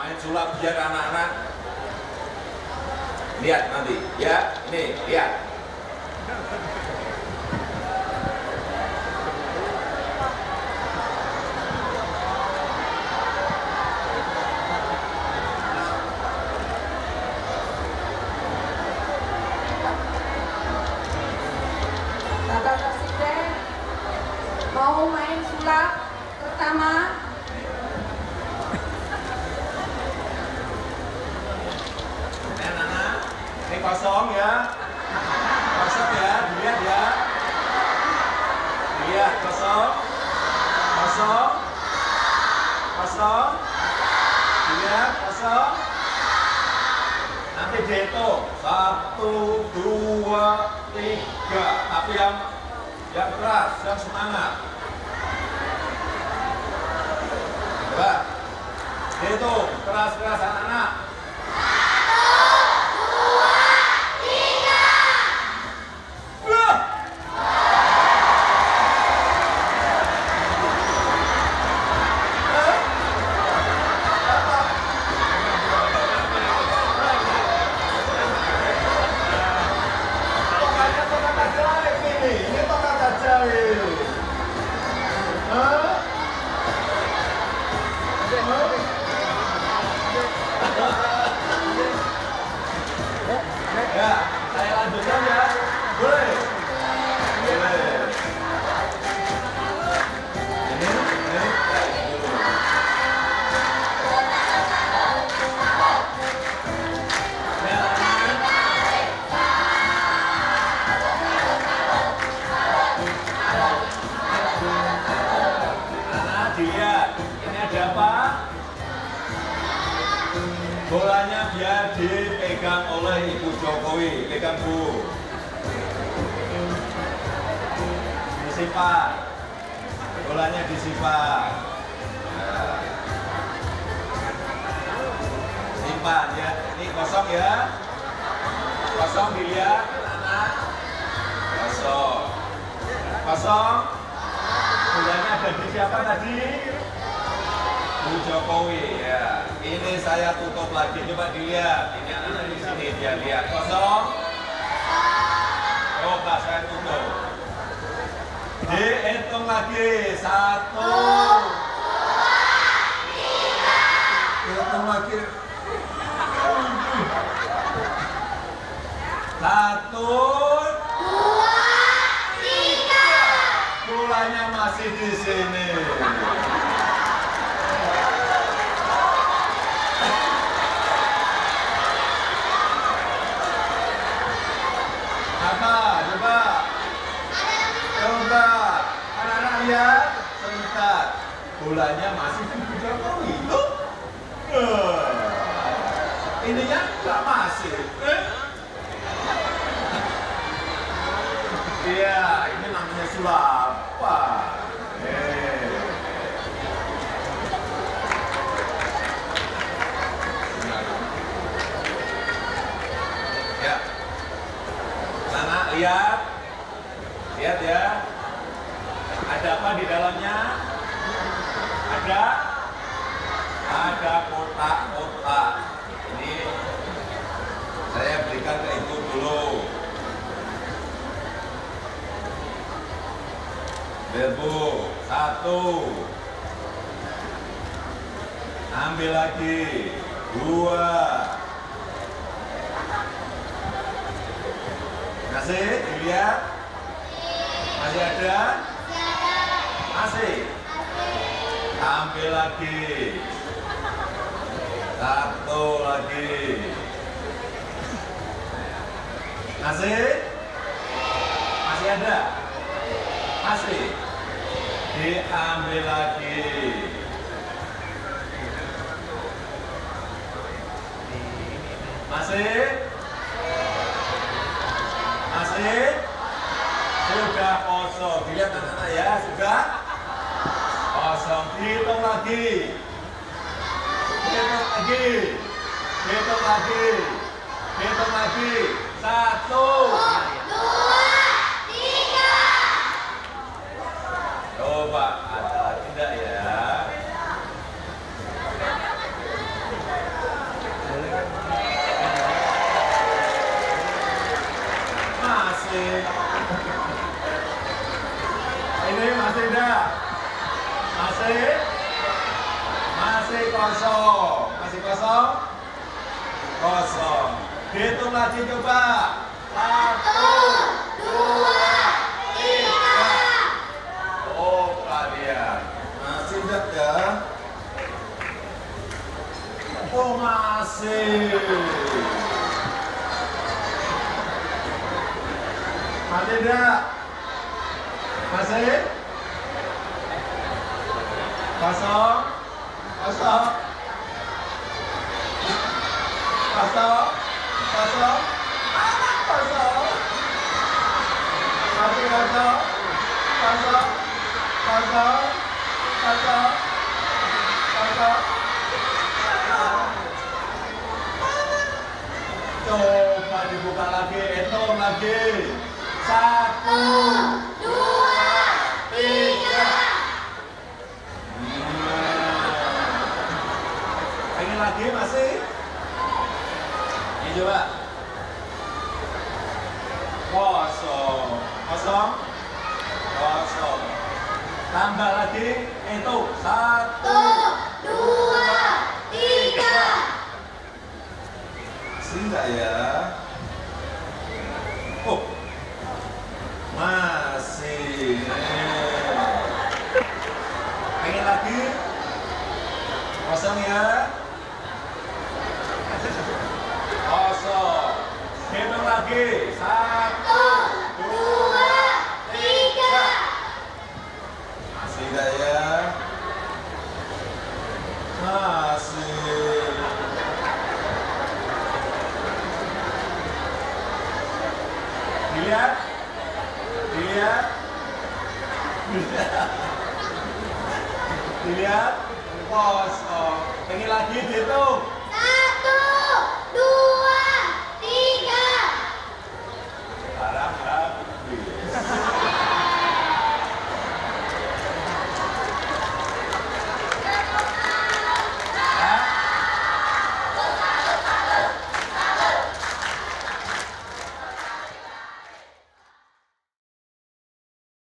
main sulap biar anak-anak lihat nanti ya. Ini lihat. Bapak Presiden mau main sulap pertama. Anak-anak, ini kosong ya. Kosong ya, dilihat ya. Dilihat kosong. Kosong. Kosong. Dilihat kosong. Nanti dihitung 1, 2, 3. Tapi yang keras, yang semangat. Coba. Dihitung keras-keras anak-anak. 1, 2, 3. Ya, saya lanjutkan ya. Boleh? Boleh. Ini, ya, ini dulu. Anak dilihat, ini ada apa? Bolanya biar dipegang oleh Ibu Jokowi, pegang Bu. Disimpan, bolanya disimpan. Nah. Simpan ya, ini kosong ya. Kosong dilihat, anak. Kosong. Kosong. Bolanya ada di siapa tadi? Bu Jokowi ya. Ini saya tutup lagi, coba dilihat. Ini anak di sini dia lihat kosong. Coba saya tutup. Dihitung lagi 1, 2, 3. Hitung lagi. 1, 2, 3. Bolanya masih di sini. Apa? Coba. Coba. Anak-anak lihat. Sebentar. Bolanya masih di Bu Jokowi. Tuh. Ininya nggak masih. Iya, ini namanya sulapan. Ya. Anak lihat. Lihat ya. Ada apa di dalamnya? Ada kotak-kotak. Ini saya berikan ke Ibu dulu. Bu, 1. Ambil lagi. 2. Masih? Dilihat? Masih ada? Masih? Ambil lagi. 1 lagi. Masih? Masih ada? Masih? Diambil lagi. Masih? Masih? Sudah kosong. Dilihat anak-anak ya, sudah kosong. Dihitung lagi. Hitung lagi. Hitung lagi. Hitung lagi. 1, 2, 3. Coba ada lagi enggak ya? Masih kosong. Masih kosong? Kosong. Hitung lagi coba. 1, 2, 3. Oh, kalian. Masih enggak ya? Oh, masih. Masih enggak? Masih? Kosong? Kosong? Kosong? Kosong? Kosong? Masih kosong? Kosong? Kosong? Kosong? Kosong? Coba dibuka lagi, hitung lagi. 1, 2, 3. Pengen lagi masih? Ini coba. Kosong. Kosong? Kosong. Tambah lagi, itu 1, 2, 3. Masih enggak ya? Oh, masih. Pengen lagi? Kosong ya? Kosong. Hitung lagi. 1, 2, 3. Masih enggak ya? Masih. Dilihat? Dilihat? Dilihat? Kosong. Pengen lagi dihitung.